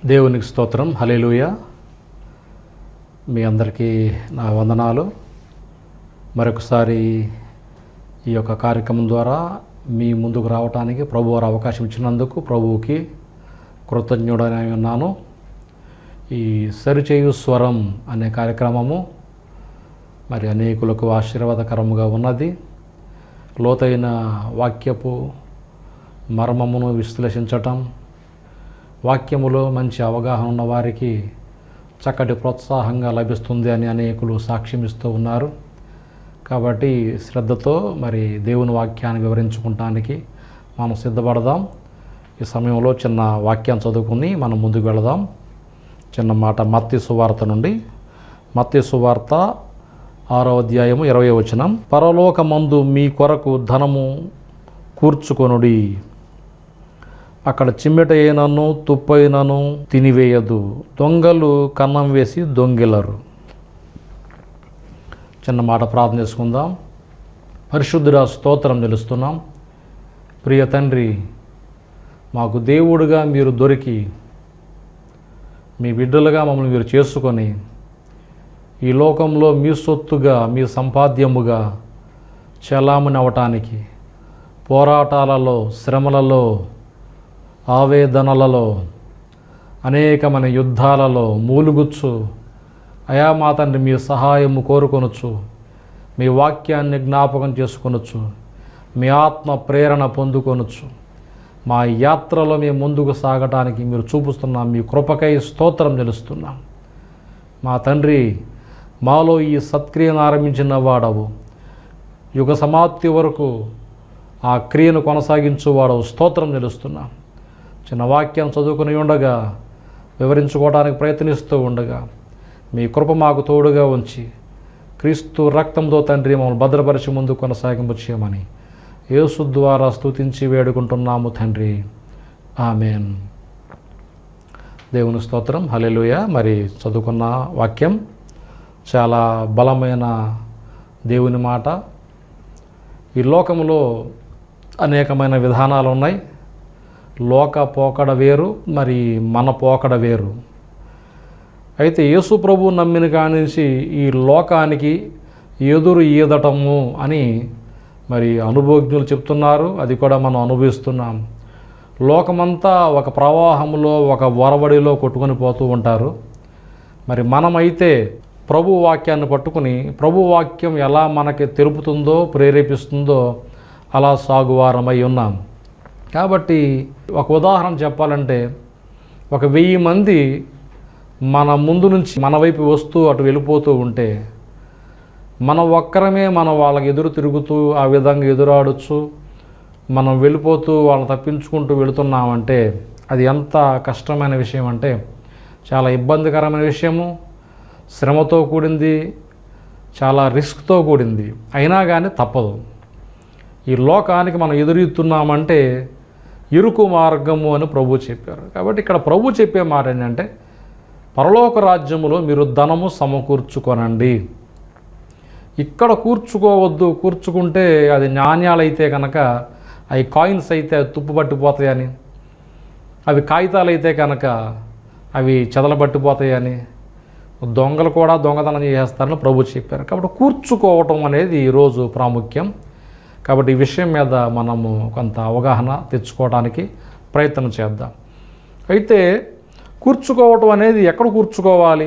దేవునికి స్తోత్రం. హల్లెలూయా. మీ అందరికీ నా వందనాలు. మరొకసారి ఈ యొక్క కార్యక్రమం ద్వారా మీ ముందుకు రావడానికి ప్రభువారు అవకాశం ఇచ్చినందుకు ప్రభువుకి కృతజ్ఞుడనై ఉన్నాను. ఈ సరిచేయు స్వరం అనే కార్యక్రమము మరి అనేకులకు ఆశీర్వాదకరముగా ఉన్నది. లోతైన వాక్యపు మర్మమును విశ్లేషించటం, వాక్యములో మంచి అవగాహన ఉన్న వారికి చక్కటి ప్రోత్సాహంగా లభిస్తుంది అని అనేకులు సాక్ష్యమిస్తూ ఉన్నారు. కాబట్టి శ్రద్ధతో మరి దేవుని వాక్యాన్ని వివరించుకుంటానికి మనం సిద్ధపడదాం. ఈ సమయంలో చిన్న వాక్యం చదువుకుని మనం ముందుకు వెళదాం. చిన్న మాట మత్తయి సువార్త నుండి. మత్తయి సువార్త 6వ అధ్యాయము 20వ వచనం. పరలోకమందు మీ కొరకు ధనము కూర్చుకొనుడి, అక్కడ చిమ్మెట అయినను తుప్పైనను తినివేయదు, దొంగలు కన్నం వేసి దొంగిలరు. చిన్న మాట ప్రార్థన చేసుకుందాం. పరిశుద్ధుడా, స్తోత్రం తెలుస్తున్నాం. ప్రియ తండ్రి, మాకు దేవుడుగా మీరు దొరికి మీ బిడ్డలుగా మమ్మల్ని మీరు చేసుకొని ఈ లోకంలో మీ సొత్తుగా మీ సంపాద్యముగా చలామణి అవటానికి పోరాటాలలో, శ్రమలలో, ఆవేదనలలో, అనేకమైన యుద్ధాలలో మూలుగుచ్చు అయా మా తండ్రి మీ సహాయము కోరుకొనొచ్చు, మీ వాక్యాన్ని జ్ఞాపకం చేసుకొనొచ్చు, మీ ఆత్మ ప్రేరణ పొందుకొనొచ్చు. మా యాత్రలో మేము ముందుకు సాగటానికి మీరు చూపిస్తున్నాం. మీ కృపకై స్తోత్రం తెలుస్తున్నాం. మా తండ్రి, మాలో ఈ సత్క్రియను ఆరంభించిన వాడవు, యుగ సమాప్తి వరకు ఆ క్రియను కొనసాగించువాడవు. స్తోత్రం తెలుస్తున్నాం. చిన్న వాక్యం చదువుకుని ఉండగా, వివరించుకోవడానికి ప్రయత్నిస్తూ ఉండగా మీ కృప మాకు తోడుగా ఉంచి క్రీస్తు రక్తంతో తండ్రి మమ్మల్ని భద్రపరిచి ముందు కొనసాగింపు చేయమని యేసు ద్వారా స్తుతించి వేడుకుంటున్నాము తండ్రి. ఆమేన్. దేవుని స్తోత్రం. హల్లెలూయా. మరి చదువుకున్న వాక్యం చాలా బలమైన దేవుని మాట. ఈ లోకంలో అనేకమైన విధానాలు ఉన్నాయి. లోక పోకడ వేరు, మరి మన పోకడ వేరు. అయితే యేసు ప్రభు నమ్మిన కాడి నుంచి ఈ లోకానికి ఎదురు ఈదటము అని మరి అనుభవజ్ఞులు చెప్తున్నారు. అది కూడా మనం అనుభవిస్తున్నాం. లోకమంతా ఒక ప్రవాహంలో, ఒక వరవడిలో కొట్టుకొని పోతూ ఉంటారు. మరి మనమైతే ప్రభు వాక్యాన్ని పట్టుకుని ప్రభు వాక్యం ఎలా మనకి తెలుపుతుందో, ప్రేరేపిస్తుందో అలా సాగువారమై ఉన్నాం. కాబట్టి ఒక ఉదాహరణ చెప్పాలంటే, 1000 మంది మన ముందు నుంచి మన వైపు వస్తూ అటు వెళ్ళిపోతూ ఉంటే, మనం ఒక్కరమే మనం వాళ్ళకి ఎదురు తిరుగుతూ ఆ విధంగా ఎదురాడచ్చు, మనం వెళ్ళిపోతూ వాళ్ళని తప్పించుకుంటూ వెళుతున్నామంటే అది ఎంత కష్టమైన విషయం అంటే చాలా ఇబ్బందికరమైన విషయము, శ్రమతో కూడింది, చాలా రిస్క్తో కూడింది. అయినా కానీ తప్పదు. ఈ లోకానికి మనం ఎదురుతున్నామంటే ఇరుకు మార్గము అని ప్రభు చెప్పారు. కాబట్టి ఇక్కడ ప్రభు చెప్పే మాట ఏంటంటే, పరలోక రాజ్యములో మీరు ధనము సమకూర్చుకొనండి. ఇక్కడ కూర్చుకోవద్దు. కూర్చుకుంటే అది నాణ్యాలైతే కనుక అవి కాయిన్స్ అయితే అవి తుప్పు పట్టిపోతాయని, అవి కాగితాలు అయితే కనుక అవి చెదలబట్టిపోతాయని, దొంగలు కూడా దొంగతనం చేస్తారని ప్రభు చెప్పారు. కాబట్టి కూర్చుకోవటం అనేది ఈరోజు ప్రాముఖ్యం. కాబట్టి ఈ విషయం మీద మనము కొంత అవగాహన తెచ్చుకోవడానికి ప్రయత్నం చేద్దాం. అయితే కూర్చుకోవటం అనేది ఎక్కడ కూర్చుకోవాలి,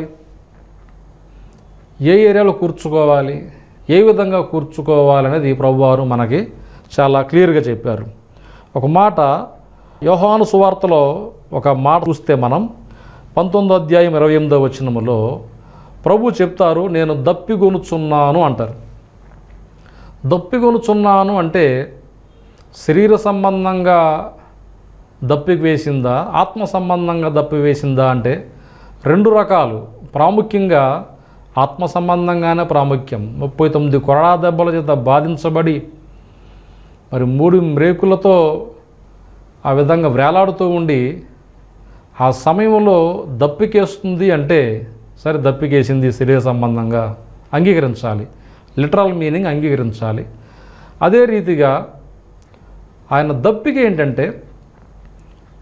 ఏ ఏరియాలో కూర్చుకోవాలి, ఏ విధంగా కూర్చుకోవాలి అనేది ప్రభువారు మనకి చాలా క్లియర్గా చెప్పారు. ఒక మాట యోహాను సువార్తలో ఒక మాట చూస్తే మనం 19వ అధ్యాయం 28వ వచనములో ప్రభు చెప్తారు, నేను దప్పిగొనుచున్నాను అంటారు. దప్పిగొనుచున్నాను అంటే శరీర సంబంధంగా దప్పికి వేసిందా, ఆత్మ సంబంధంగా దప్పి వేసిందా అంటే 2 రకాలు. ప్రాముఖ్యంగా ఆత్మ సంబంధంగానే ప్రాముఖ్యం. 39 కొరడా దెబ్బల చేత బాధించబడి మరి 3 మ్రేకులతో ఆ విధంగా వేలాడుతూ ఉండి ఆ సమయంలో దప్పికేస్తుంది అంటే సరే దప్పికేసింది శరీర సంబంధంగా అంగీకరించాలి. లిటరల్ మీనింగ్ అంగీకరించాలి. అదే రీతిగా ఆయన దప్పిక ఏంటంటే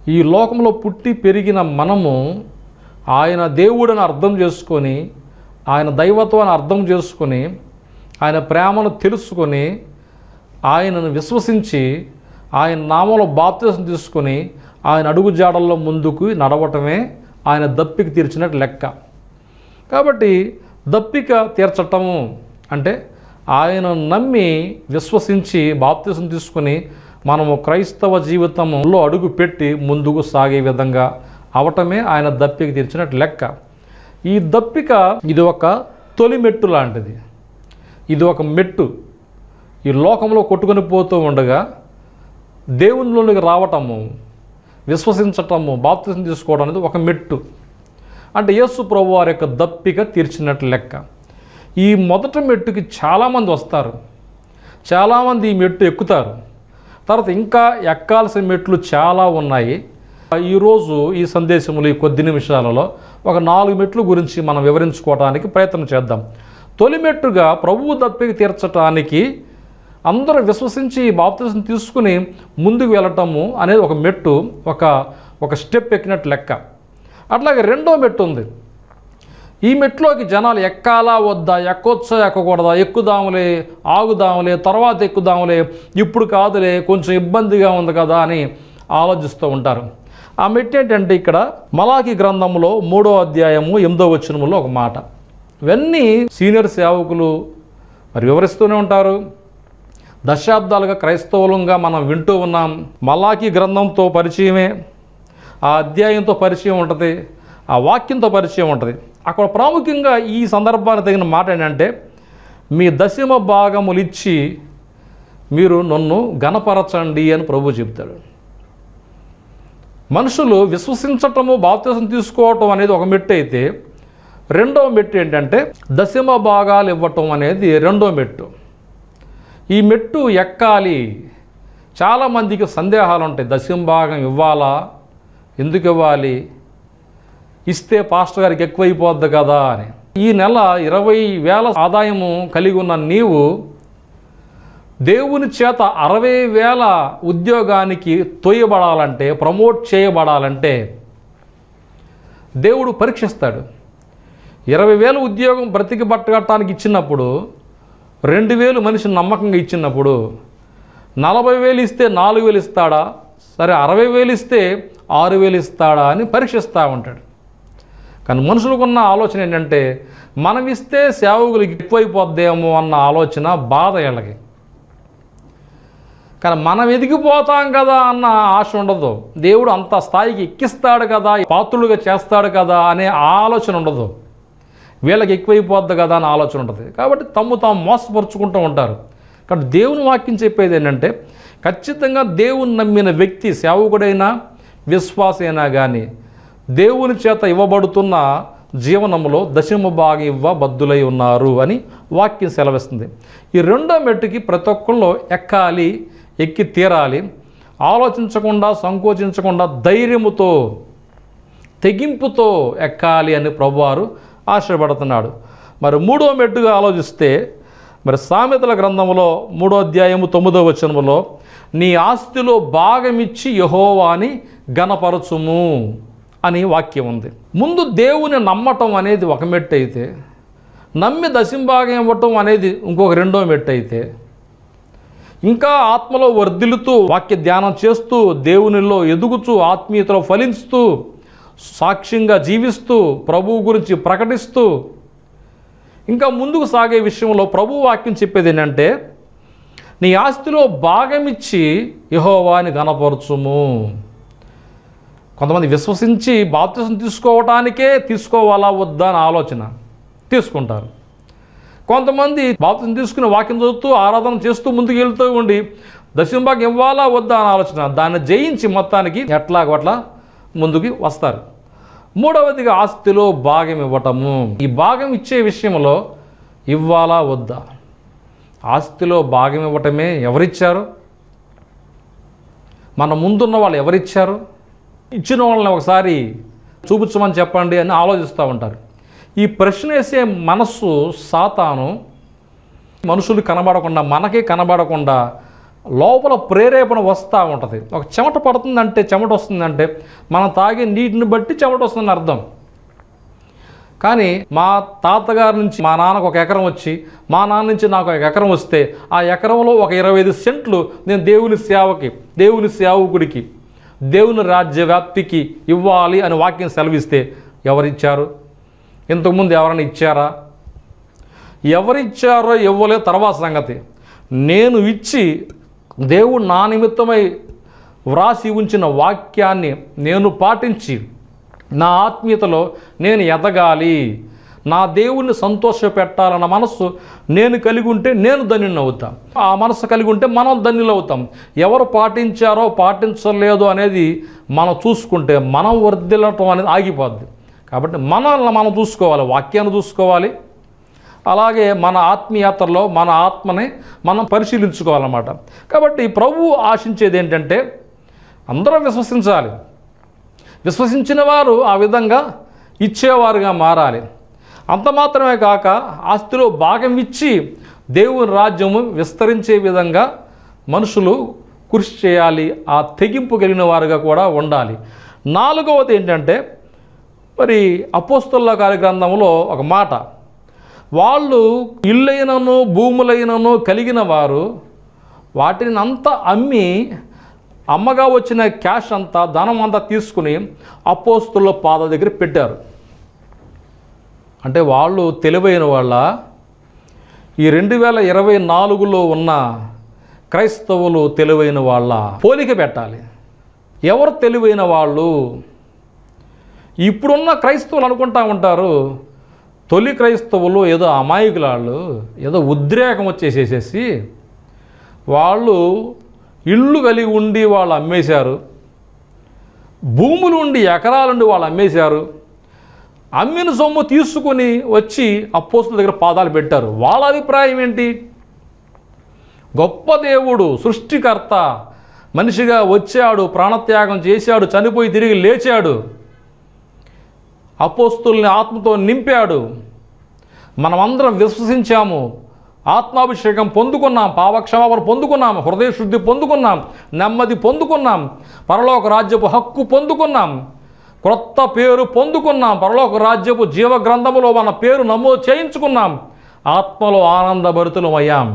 ఈ లోకంలో పుట్టి పెరిగిన మనము ఆయన దేవుడని అర్థం చేసుకొని, ఆయన దైవత్వాన్ని అర్థం చేసుకొని, ఆయన ప్రేమను తెలుసుకొని, ఆయనను విశ్వసించి, ఆయన నామంలో బాప్తిసం తీసుకొని, ఆయన అడుగుజాడల్లో ముందుకు నడవటమే ఆయన దప్పిక తీర్చినట్టు లెక్క. కాబట్టి దప్పిక తీర్చటము అంటే ఆయన నమ్మి విశ్వసించి బాప్తిసం తీసుకొని మనము క్రైస్తవ జీవితంలో అడుగు పెట్టి ముందుకు సాగే విధంగా అవటమే ఆయన దప్పిక తీర్చినట్టు లెక్క. ఈ దప్పిక ఇది ఒక తొలి మెట్టు లాంటిది. ఇది ఒక మెట్టు. ఈ లోకంలో కొట్టుకొని పోతూ ఉండగా దేవునిలోనికి రావటము, విశ్వసించటము, బాప్తిసం తీసుకోవడం అనేది ఒక మెట్టు. అంటే యేసు ప్రభు వారి యొక్క దప్పిక తీర్చినట్లు లెక్క. ఈ మొదటి మెట్టుకి చాలామంది వస్తారు, చాలామంది ఈ మెట్టు ఎక్కుతారు. తర్వాత ఇంకా ఎక్కాల్సిన మెట్లు చాలా ఉన్నాయి. ఈరోజు ఈ సందేశంలో ఈ కొద్ది నిమిషాలలో ఒక 4 మెట్లు గురించి మనం వివరించుకోవడానికి ప్రయత్నం చేద్దాం. తొలి మెట్టుగా ప్రభువు దప్పిక తీర్చడానికి అందరూ విశ్వసించి బాప్తిసం తీసుకుని ముందుకు వెళ్ళటము అనేది ఒక మెట్టు, ఒక స్టెప్ ఎక్కినట్టు లెక్క. అట్లాగే రెండో మెట్టు ఉంది. ఈ మెట్లోకి జనాలు ఎక్కాలా వద్దా, ఎక్కొచ్చా ఎక్కకూడదా, ఎక్కుదాములే, ఆగుదాములే, తర్వాత ఎక్కుదాములే, ఇప్పుడు కాదులే, కొంచెం ఇబ్బందిగా ఉంది కదా అని ఆలోచిస్తూ ఉంటారు. ఆ మెట్టు ఏంటంటే ఇక్కడ మలాకి గ్రంథంలో 3వ అధ్యాయము 8వ వచనములో ఒక మాట. ఇవన్నీ సీనియర్ సేవకులు మరి వివరిస్తూనే ఉంటారు. దశాబ్దాలుగా క్రైస్తవులంగా మనం వింటూ ఉన్నాం. మలాకి గ్రంథంతో పరిచయమే, ఆ అధ్యాయంతో పరిచయం ఉంటుంది, ఆ వాక్యంతో పరిచయం ఉంటుంది. అక్కడ ప్రాముఖ్యంగా ఈ సందర్భానికి తగిన మాట ఏంటంటే, మీ దశమ భాగములు ఇచ్చి మీరు నన్ను గణపరచండి అని ప్రభువు చెప్తాడు. మనుషులు విశ్వసించటము, బాప్తిసం తీసుకోవటం అనేది ఒక మెట్టు అయితే, రెండవ మెట్టు ఏంటంటే దశమ భాగాలు ఇవ్వటం అనేది రెండో మెట్టు. ఈ మెట్టు ఎక్కాలి. చాలామందికి సందేహాలు ఉంటాయి. దశమ భాగం ఇవ్వాలా, ఎందుకు ఇవ్వాలి, ఇస్తే పాస్టర్ గారికి ఎక్కువైపోద్ది కదా అని. ఈ నెల 20,000 ఆదాయము కలిగి ఉన్న నీవు దేవుని చేత 60,000 ఉద్యోగానికి తోయబడాలంటే, ప్రమోట్ చేయబడాలంటే దేవుడు పరీక్షిస్తాడు. 20,000 ఉద్యోగం బ్రతికి బట్టగట్టడానికి ఇచ్చినప్పుడు, 2,000 మనిషిని నమ్మకంగా ఇచ్చినప్పుడు 40,000 ఇస్తే 4,000 ఇస్తాడా, సరే 60,000 ఇస్తే 6,000 ఇస్తాడా అని పరీక్షిస్తూ ఉంటాడు. కానీ మనుషులకున్న ఆలోచన ఏంటంటే, మనం ఇస్తే సేవకులకి ఎక్కువైపోద్దేమో అన్న ఆలోచన, బాధ వీళ్ళకి. కానీ మనం ఎదిగిపోతాం కదా అన్న ఆశ ఉండదు. దేవుడు అంత స్థాయికి ఎక్కిస్తాడు కదా, పాత్రులుగా చేస్తాడు కదా అనే ఆలోచన ఉండదు. వీళ్ళకి ఎక్కువైపోద్ది కదా అని ఆలోచన ఉంటుంది. కాబట్టి తాము మోసపరుచుకుంటూ ఉంటారు. కాబట్టి దేవుని వాక్యం చెప్పేది ఏంటంటే, ఖచ్చితంగా దేవుని నమ్మిన వ్యక్తి, సేవకుడైనా విశ్వాసైనా కానీ దేవుని చేత ఇవ్వబడుతున్న జీవనంలో దశమ భాగం ఇవ్వబద్దులై ఉన్నారు అని వాక్యం సెలవిస్తుంది. ఈ రెండో మెట్టుకి ప్రతి ఒక్కళ్ళు ఎక్కాలి, ఎక్కి తీరాలి. ఆలోచించకుండా, సంకోచించకుండా, ధైర్యముతో, తెగింపుతో ఎక్కాలి అని ప్రభువారు ఆశపడుతున్నాడు. మరి మూడో మెట్టుగా ఆలోచిస్తే, మరి సామెతల గ్రంథంలో 3వ అధ్యాయము 9వ వచనములో, నీ ఆస్తిలో భాగమిచ్చి యెహోవాని గణపరచుము అని వాక్యం ఉంది. ముందు దేవుని నమ్మటం అనేది ఒక మెట్టు అయితే, నమ్మి దశంభాగం ఇవ్వటం అనేది ఇంకొక రెండో మెట్టు అయితే, ఇంకా ఆత్మలో వర్ధిల్లుతూ, వాక్య ధ్యానం చేస్తూ, దేవునిలో ఎదుగుతూ, ఆత్మీయతలో ఫలిస్తూ, సాక్ష్యంగా జీవిస్తూ, ప్రభువు గురించి ప్రకటిస్తూ ఇంకా ముందుకు సాగే విషయంలో ప్రభు వాక్యం చెప్పేది ఏంటంటే, నీ ఆస్తిలో భాగమిచ్చి యెహోవాని గణపరచుము. కొంతమంది విశ్వసించి బాప్తిసం తీసుకోవటానికే తీసుకోవాలా వద్దా అని ఆలోచన తీసుకుంటారు. కొంతమంది బాప్తిసం తీసుకుని వాక్యం చదువుతూ, ఆరాధన చేస్తూ ముందుకు వెళ్తూ ఉండి దశంభాగం ఇవ్వాలా వద్దా అని ఆలోచన, దాన్ని జయించి మొత్తానికి ఎట్లాగట్లా ముందుకు వస్తారు. మూడవదిగా ఆస్తిలో భాగం ఇవ్వటము. ఈ భాగం ఇచ్చే విషయంలో ఇవ్వాలా వద్దా, ఆస్తిలో భాగం ఇవ్వటమే ఎవరిచ్చారు, మన ముందున్న వాళ్ళు ఎవరిచ్చారు, ఇచ్చిన వాళ్ళని ఒకసారి చూపించమని చెప్పండి అని ఆలోచిస్తూ ఉంటారు. ఈ ప్రశ్న వేసే మనస్సు సాతాను మనుషులు కనబడకుండా, మనకే కనబడకుండా లోపల ప్రేరేపణ వస్తూ ఉంటుంది. ఒక చెమట పడుతుందంటే, చెమట వస్తుందంటే మనం తాగే నీటిని బట్టి చెమట వస్తుందని అర్థం. కానీ మా తాతగారి నుంచి మా నాన్నకు 1 ఎకరం వచ్చి, మా నాన్న నుంచి నాకు 1 ఎకరం వస్తే, ఆ ఎకరంలో ఒక 25 సెంట్లు నేను దేవుని సేవకి, దేవుని సేవకుడికి, దేవుని రాజ్య వ్యాప్తికి ఇవ్వాలి అని వాక్యం సెలవిస్తే ఎవరిచ్చారు? ఇంతకుముందు ఎవరైనా ఇచ్చారా? ఎవరిచ్చారో ఇవ్వలే తర్వాత సంగతి. నేను ఇచ్చి దేవుడు నా నిమిత్తమై వ్రాసి ఉంచిన వాక్యాన్ని నేను పాటించి నా ఆత్మీయతలో నేను ఎదగాలి, నా దేవుణ్ణి సంతోషపెట్టాలన్న మనస్సు నేను కలిగి ఉంటే నేను ధన్యుని అవుతాం. ఆ మనస్సు కలిగి ఉంటే మనం ధన్యులు అవుతాం. ఎవరు పాటించారో పాటించలేదు అనేది మనం చూసుకుంటే మనం వర్ధిల్లటం అనేది ఆగిపోద్ది. కాబట్టి మనల్ని మనం చూసుకోవాలి, వాక్యాన్ని చూసుకోవాలి. అలాగే మన ఆత్మీయతలో మన ఆత్మని మనం పరిశీలించుకోవాలన్నమాట. కాబట్టి ప్రభువు ఆశించేది ఏంటంటే అందరూ విశ్వసించాలి. విశ్వసించిన వారు ఆ విధంగా ఇచ్చేవారుగా మారాలి. అంత మాత్రమే కాక ఆస్తిలో భాగం ఇచ్చి దేవుని రాజ్యము విస్తరించే విధంగా మనుషులు కృషి చేయాలి. ఆ తెగింపు కలిగిన వారుగా కూడా ఉండాలి. 4వది ఏంటంటే మరి అపోస్తలుల కార్యగ్రంథంలో ఒక మాట, వాళ్ళు ఇల్లైనను భూములైనను కలిగిన వారు వాటిని అంతా అమ్మి అమ్మగా వచ్చిన క్యాష్ అంతా, ధనం అంతా తీసుకుని అపోస్తలుల పాదాల దగ్గర పెట్టారు. అంటే వాళ్ళు తెలివైన వాళ్ళ? ఈ 2024లో ఉన్న క్రైస్తవులు తెలివైన వాళ్ళ? పోలిక పెట్టాలి. ఎవరు తెలివైన వాళ్ళు? ఇప్పుడున్న క్రైస్తవులు అనుకుంటా ఉంటారు, తొలి క్రైస్తవులు ఏదో అమాయకులాళ్ళు, ఏదో ఉద్రేకం వచ్చేసేసేసి వాళ్ళు ఇళ్ళు కలిగి ఉండి వాళ్ళు అమ్మేశారు, భూములు ఉండి ఎకరాలుండి వాళ్ళు అమ్మేశారు, అమ్మిన సొమ్ము తీసుకుని వచ్చి అపోస్తలుల దగ్గర పాదాలు పెట్టారు. వాళ్ళ అభిప్రాయం ఏంటి? గొప్ప దేవుడు సృష్టికర్త మనిషిగా వచ్చాడు, ప్రాణత్యాగం చేశాడు, చనిపోయి తిరిగి లేచాడు, అపోస్తలుల్ని ఆత్మతో నింపాడు, మనమందరం విశ్వసించాము, ఆత్మాభిషేకం పొందుకున్నాం, పాపక్షమాపణ పొందుకున్నాం, హృదయ శుద్ధి పొందుకున్నాం, నెమ్మది పొందుకున్నాం, పరలోక రాజ్యపు హక్కు పొందుకున్నాం, క్రొత్త పేరు పొందుకున్నాం, పరలోక రాజ్యపు జీవ గ్రంథములో మన పేరు నమోదు చేయించుకున్నాం, ఆత్మలో ఆనందభరితులమయ్యాం,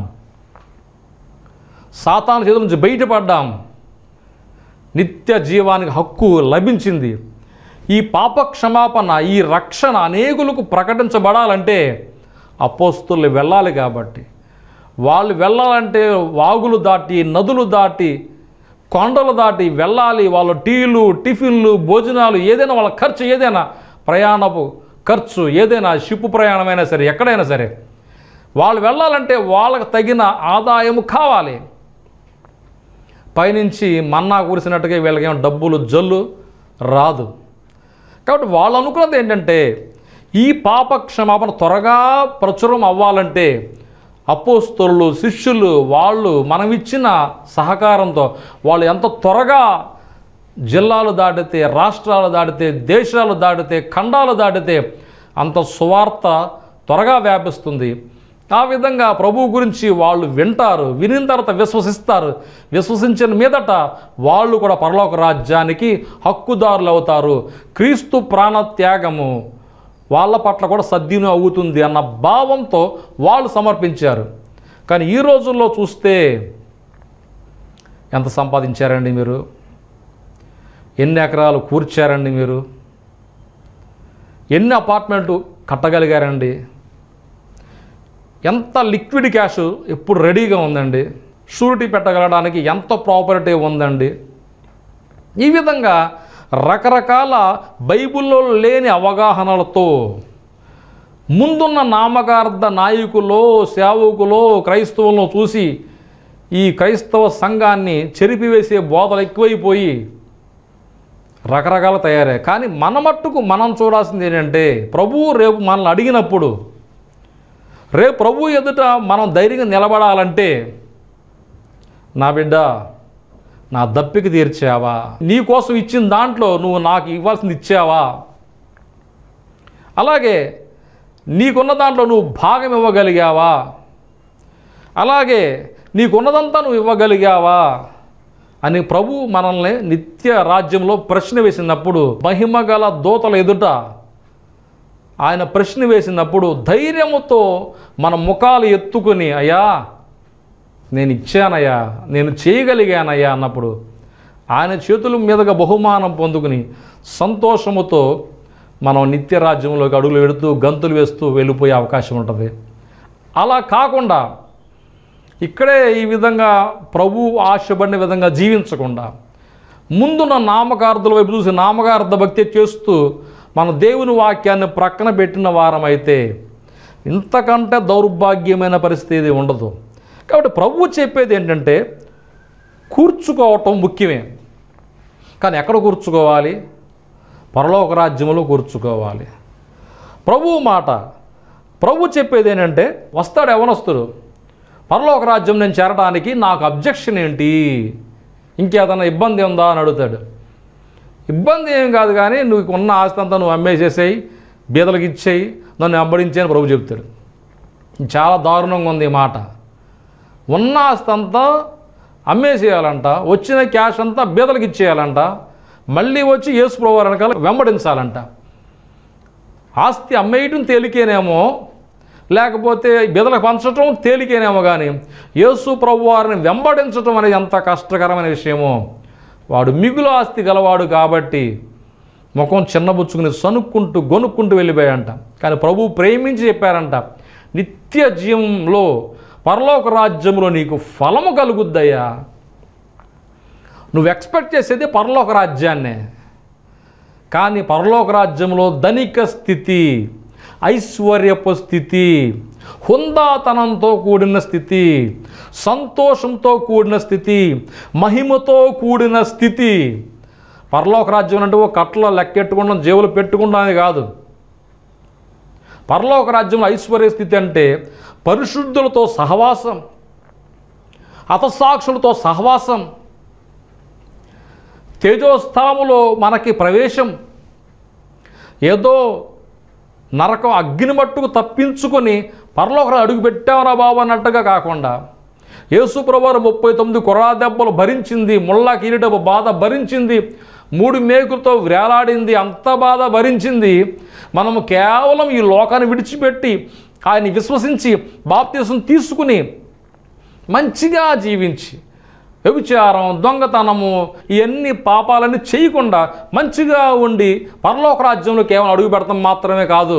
సాతాను చేతుల నుంచి బయటపడ్డాం, నిత్య జీవానికి హక్కు లభించింది. ఈ పాప క్షమాపణ, ఈ రక్షణ అనేకులకు ప్రకటించబడాలంటే అపోస్తలులు వెళ్ళాలి. కాబట్టి వాళ్ళు వెళ్ళాలంటే వాగులు దాటి, నదులు దాటి, కొండలు దాటి వెళ్ళాలి. వాళ్ళ టీలు, టిఫిన్లు, భోజనాలు, ఏదైనా వాళ్ళ ఖర్చు, ఏదైనా ప్రయాణపు ఖర్చు, ఏదైనా షిప్ ప్రయాణమైనా సరే, ఎక్కడైనా సరే వాళ్ళు వెళ్ళాలంటే వాళ్ళకు తగిన ఆదాయము కావాలి. పైనుంచి మన్నా కురిసినట్టుగా వీళ్ళకేమో డబ్బులు జల్లు రాదు. కాబట్టి వాళ్ళు అనుకున్నది ఏంటంటే ఈ పాప క్షమాపణ త్వరగా ప్రచురం అవ్వాలంటే అపోస్తలులు, శిష్యులు వాళ్ళు మనం ఇచ్చిన సహకారంతో వాళ్ళు ఎంత త్వరగా జిల్లాలు దాటితే, రాష్ట్రాలు దాటితే, దేశాలు దాటితే, ఖండాలు దాటితే అంత సువార్త త్వరగా వ్యాపిస్తుంది. ఆ విధంగా ప్రభువు గురించి వాళ్ళు వింటారు, వినిన తర్వాత విశ్వసిస్తారు, విశ్వసించిన మీదట వాళ్ళు కూడా పరలోక రాజ్యానికి హక్కుదారులు అవుతారు. క్రీస్తు ప్రాణత్యాగము వాళ్ళ పట్ల కూడా సద్వినియోగం అవుతుంది అన్న భావంతో వాళ్ళు సమర్పించారు. కానీ ఈ రోజుల్లో చూస్తే ఎంత సంపాదించారండి మీరు? ఎన్ని ఎకరాలు కూర్చారండి మీరు? ఎన్ని అపార్ట్మెంట్లు కట్టగలిగారండి? ఎంత లిక్విడ్ క్యాష్ ఎప్పుడు రెడీగా ఉందండి? షూరిటీ పెట్టగలడానికి ఎంత ప్రాపర్టీ ఉందండి? ఈ విధంగా రకరకాల బైబిల్లో లేని అవగాహనలతో ముందున్న నామకార్థ నాయకులో, సేవకులో, క్రైస్తవులను చూసి ఈ క్రైస్తవ సంఘాన్ని చెరిపివేసే బోధలు ఎక్కువైపోయి రకరకాల తయారయ్యాయి. కానీ మన మట్టుకు మనం చూడాల్సింది ఏంటంటే ప్రభువు రేపు మనల్ని అడిగినప్పుడు, రేపు ప్రభు ఎదుట మనం ధైర్యంగా నిలబడాలంటే, నా బిడ్డ నా దప్పిక తీర్చావా? నీ కోసం ఇచ్చిన దాంట్లో నువ్వు నాకు ఇవ్వాల్సింది ఇచ్చావా? అలాగే నీకున్న దాంట్లో నువ్వు భాగం ఇవ్వగలిగావా? అలాగే నీకున్నదంతా నువ్వు ఇవ్వగలిగావా అని ప్రభు మనల్ని నిత్య రాజ్యంలో ప్రశ్న వేసినప్పుడు, మహిమగల దూతల ఎదుట ఆయన ప్రశ్న వేసినప్పుడు ధైర్యముతో మన ముఖాలు ఎత్తుకుని, అయ్యా నేను ఇచ్చానయ్యా, నేను చేయగలిగానయ్యా అన్నప్పుడు ఆయన చేతుల మీదుగా బహుమానం పొందుకుని సంతోషముతో మనం నిత్య రాజ్యంలోకి అడుగులు పెడుతూ గంతులు వేస్తూ వెళ్ళిపోయే అవకాశం ఉంటుంది. అలా కాకుండా ఇక్కడే ఈ విధంగా ప్రభు ఆశపడిన విధంగా జీవించకుండా ముందున్న నామకార్థుల వైపు చూసి నామకార్థ భక్తి చేస్తూ మన దేవుని వాక్యాన్ని ప్రక్కన పెట్టిన వారమైతే ఇంతకంటే దౌర్భాగ్యమైన పరిస్థితి ఉండదు. కాబట్టి ప్రభువు చెప్పేది ఏంటంటే కూర్చుకోవటం ముఖ్యమే, కానీ ఎక్కడ కూర్చుకోవాలి? పరలోక రాజ్యంలో కూర్చుకోవాలి. ప్రభువు మాట, ప్రభు చెప్పేది ఏంటంటే వస్తాడు యవనస్తుడు, పరలోక రాజ్యం నేను చేరడానికి నాకు అబ్జెక్షన్ ఏంటి, ఇంకేదన్నా ఇబ్బంది ఉందా అని అడుగుతాడు. ఇబ్బంది ఏం కాదు, కానీ నువ్వు ఉన్న ఆస్తి అంతా నువ్వు అమ్మేసేసేయి, బీదలకు ఇచ్చేయి, నన్ను వెంబడించే అని ప్రభు చెప్తాడు. చాలా దారుణంగా ఉంది ఈ మాట. ఉన్న ఆస్తి అంతా అమ్మేసేయాలంట, వచ్చిన క్యాష్ అంతా బీదలకు ఇచ్చేయాలంట, మళ్ళీ వచ్చి యేసు ప్రభు వెనకాల వెంబడించాలంట. ఆస్తి అమ్మేయటం తేలికేనేమో, లేకపోతే బీదలకు పంచటం తేలికేనేమో, కానీ యేసు ప్రభు వారిని వెంబడించటం అనేది ఎంత కష్టకరమైన విషయమో. వాడు మిగులు ఆస్తి గలవాడు కాబట్టి ముఖం చిన్నబుచ్చుకుని సనుక్కుంటూ గొనుక్కుంటూ వెళ్ళిపోయాడంట. కానీ ప్రభు ప్రేమించి చెప్పారంట, నిత్య జీవంలో పరలోక రాజ్యంలో నీకు ఫలము కలుగుద్దయ్యా. నువ్వు ఎక్స్పెక్ట్ చేసేది పరలోక రాజ్యాన్నే, కానీ పరలోక రాజ్యంలో ధనిక స్థితి, ఐశ్వర్యపు స్థితి, హుందాతనంతో కూడిన స్థితి, సంతోషంతో కూడిన స్థితి, మహిమతో కూడిన స్థితి. పరలోక రాజ్యం అంటే ఒక కట్ల లెక్కెట్టుకుండా జేబులు పెట్టుకుండా కాదు. పరలోక రాజ్యంలో ఐశ్వర్య స్థితి అంటే పరిశుద్ధులతో సహవాసం, హతసాక్షులతో సహవాసం, తేజోస్థలములో మనకి ప్రవేశం, ఏదో నరకం అగ్ని మట్టుకు తప్పించుకొని పరలోక అడుగు పెట్టామరా బాబు అన్నట్టుగా కాకుండా, యేసు ప్రభువారు 39 కొరడా దెబ్బలు భరించింది, ముళ్ళ కిరీటపు బాధ భరించింది, 3 మేకులతో వేలాడింది, అంత బాధ భరించింది. మనము కేవలం ఈ లోకాన్ని విడిచిపెట్టి ఆయన విశ్వసించి బాప్తిసం తీసుకుని మంచిగా జీవించి వ్యభిచారం, దొంగతనము, ఇవన్నీ పాపాలన్నీ చేయకుండా మంచిగా ఉండి పరలోక రాజ్యంలో కేవలం అడుగు పెడతాం మాత్రమే కాదు,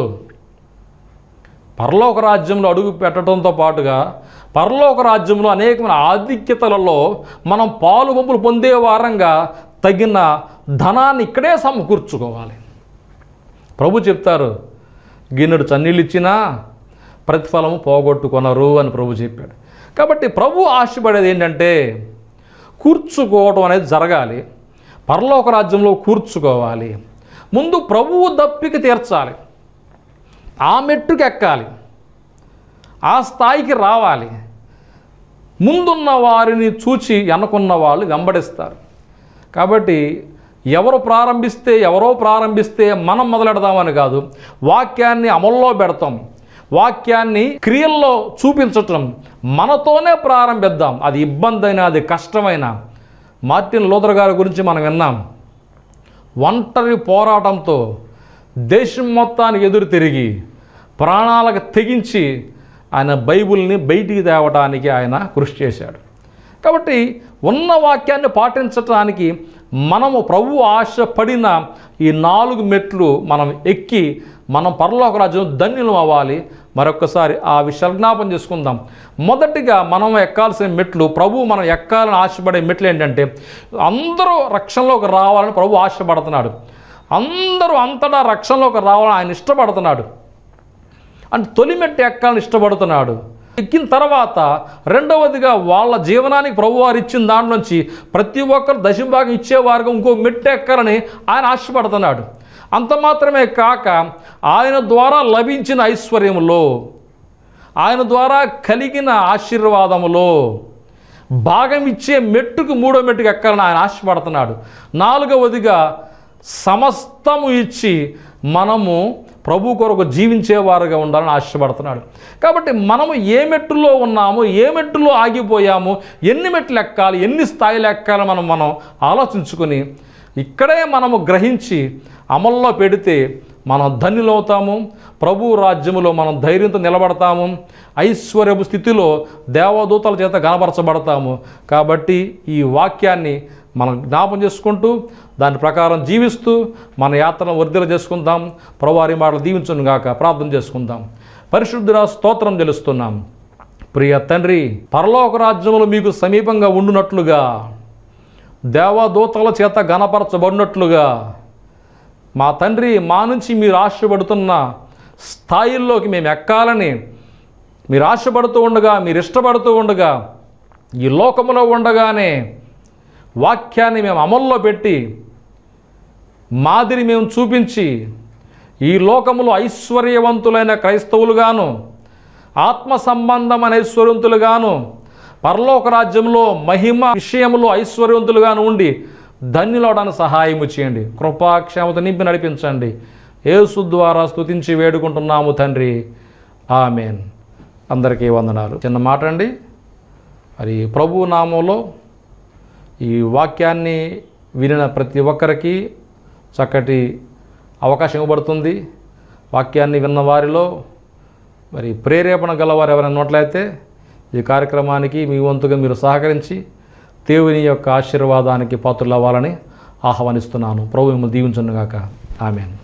పరలోక రాజ్యంలో అడుగు పెట్టడంతో పాటుగా పరలోక రాజ్యంలో అనేకమైన ఆధిక్యతలలో మనం పాలు పంపులు పొందే వారంగా తగిన ధనాన్ని ఇక్కడే సమకూర్చుకోవాలి. ప్రభు చెప్తారు, గిన్నెడు చన్నీళ్ళు ఇచ్చినా ప్రతిఫలము పోగొట్టుకొనరు అని ప్రభు చెప్పాడు. కాబట్టి ప్రభు ఆశపడేది ఏంటంటే కూర్చుకోవడం అనేది జరగాలి, పరలోక రాజ్యంలో కూర్చుకోవాలి. ముందు ప్రభువు దప్పిక తీర్చాలి, ఆ మెట్టుకు ఎక్కాలి, ఆ స్థాయికి రావాలి. ముందున్న వారిని చూచి వెనకున్న వాళ్ళు వెంబడిస్తారు. కాబట్టి ఎవరో ప్రారంభిస్తే మనం మొదలెడదామని కాదు, వాక్యాన్ని అమల్లో పెడతాం, వాక్యాన్ని క్రియల్లో చూపించటం మనతోనే ప్రారంభిద్దాం. అది ఇబ్బంది అయినా, అది కష్టమైన. మార్టిన్ లూథర్ గారి గురించి మనం విన్నాం. ఒంటరి పోరాటంతో దేశం మొత్తానికి ఎదురు తిరిగి ప్రాణాలకు తెగించి ఆయన బైబిల్ని బయటికి తేవడానికి ఆయన కృషి చేశాడు. కాబట్టి ఉన్న వాక్యాన్ని పాటించటానికి మనము ప్రభు ఆశపడిన ఈ 4 మెట్లు మనం ఎక్కి మనం పరలోక రాజ్యం ధన్యులం అవ్వాలి. మరొకసారి ఆ విషయాలు జ్ఞాపం చేసుకుందాం. మొదటిగా మనం ఎక్కాల్సిన మెట్లు, ప్రభు మనం ఎక్కాలని ఆశపడే మెట్లు ఏంటంటే, అందరూ రక్షణలోకి రావాలని ప్రభు ఆశపడుతున్నాడు. అందరూ అంతటా రక్షణలోకి రావాలని ఆయన ఇష్టపడుతున్నాడు. అంటే తొలి మెట్టు ఎక్కాలని ఇష్టపడుతున్నాడు. ఎక్కిన తర్వాత రెండవదిగా వాళ్ళ జీవనానికి ప్రభువారు ఇచ్చిన దాంట్లోంచి ప్రతి ఒక్కరు దశంభాగం ఇచ్చేవారుగా ఇంకో మెట్టు ఎక్కాలని ఆయన ఆశపడుతున్నాడు. అంత మాత్రమే కాక ఆయన ద్వారా లభించిన ఐశ్వర్యములో, ఆయన ద్వారా కలిగిన ఆశీర్వాదములో భాగం ఇచ్చే మెట్టుకు 3వ మెట్టుకు ఎక్కాలని ఆయన ఆశపడుతున్నాడు. 4వదిగా సమస్తము ఇచ్చి మనము ప్రభు కొరకు జీవించేవారుగా ఉండాలని ఆశపడుతున్నాడు. కాబట్టి మనము ఏ మెట్టులో ఉన్నాము, ఏ మెట్టులో ఆగిపోయాము, ఎన్ని మెట్లు ఎక్కాలి, ఎన్ని స్థాయిలు ఎక్కాలి మనం ఆలోచించుకొని ఇక్కడే మనము గ్రహించి అమల్లో పెడితే మనం ధన్యులవుతాము. ప్రభు రాజ్యములో మనం ధైర్యంతో నిలబడతాము. ఐశ్వర్యపు స్థితిలో దేవదూతల చేత కనపరచబడతాము. కాబట్టి ఈ వాక్యాన్ని మనం జ్ఞాపం చేసుకుంటూ దాని ప్రకారం జీవిస్తూ మన యాత్రను వర్ధిల్ల చేసుకుందాం. ప్రభువారి మాటలు దీవించును గాక. ప్రార్థన చేసుకుందాం. పరిశుద్ధుడా, స్తోత్రం చెల్లిస్తున్నాం. ప్రియ తండ్రి, పరలోక రాజ్యములు మీకు సమీపంగా ఉండునట్లుగా, దేవదూతల చేత గణపరచబడినట్లుగా మా తండ్రి, మా నుంచి మీరు ఆశపడుతున్న స్థాయిల్లోకి మేము ఎక్కాలని మీరు ఆశపడుతూ ఉండగా, మీరు ఇష్టపడుతూ ఉండగా, ఈ లోకములో ఉండగానే వాక్యాన్ని మేము అమల్లో పెట్టి మాదిరి మేము చూపించి ఈ లోకములో ఐశ్వర్యవంతులైన క్రైస్తవులుగాను, ఆత్మ సంబంధమైన ఐశ్వర్యవంతులుగాను, పరలోక రాజ్యంలో మహిమ విషయంలో ఐశ్వర్యవంతులుగాను ఉండి ధన్యులవడానికి సహాయము చేయండి. కృపాక్షేమత నింపి నడిపించండి. యేసు ద్వారా స్తుతించి వేడుకుంటున్నాము తండ్రి. ఆమేన్. అందరికీ వందనాలు. చిన్న మాట అండి, మరి ప్రభు నామంలో ఈ వాక్యాన్ని వినిన ప్రతి ఒక్కరికి చక్కటి అవకాశం ఇవ్వబడుతుంది. వాక్యాన్ని విన్న వారిలో మరి ప్రేరేపణ గలవారు ఎవరైనా ఉన్నట్లయితే ఈ కార్యక్రమానికి మీ వంతుగా మీరు సహకరించి దేవుని యొక్క ఆశీర్వాదానికి పాత్రలు అవ్వాలని ఆహ్వానిస్తున్నాను. ప్రభు మిమ్మల్ని దీవించును గాక. ఆమేన్.